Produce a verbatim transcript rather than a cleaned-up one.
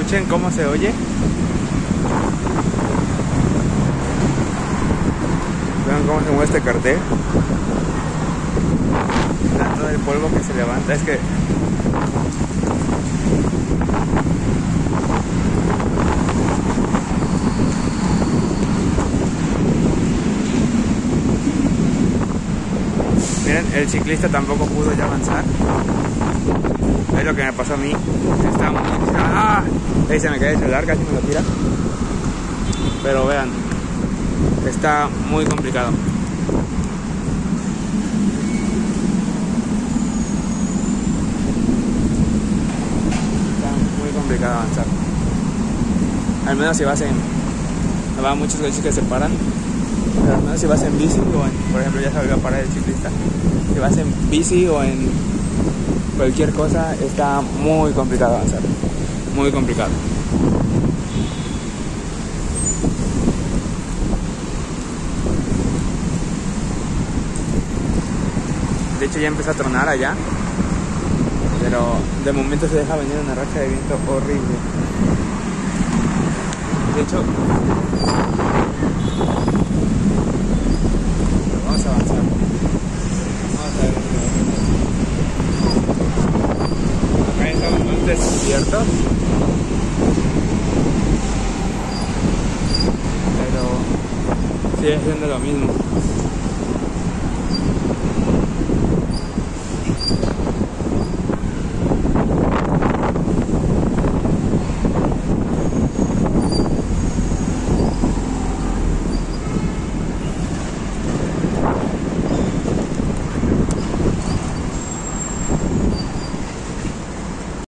escuchen cómo se oye. Vean cómo se mueve este cartel. Vean todo el polvo que se levanta. Es que miren, el ciclista tampoco pudo ya avanzar. Es lo que me pasó a mí. Está muy... ¡Ah! Ahí se me cae el celular, casi me lo tira. Pero vean, está muy complicado. Está muy complicado avanzar. Al menos si vas en... No va muchos coches que se paran. Pero al menos si vas en bici o en... Por ejemplo, ya se volvió a parar el ciclista. Si vas en bici o en cualquier cosa, está muy complicado avanzar. Muy complicado. De hecho ya empezó a tronar allá, pero de momento se deja venir una racha de viento horrible. De hecho, vamos a avanzar. Vamos a ver. Acá estamos muy desiertos, pero sigue siendo lo mismo.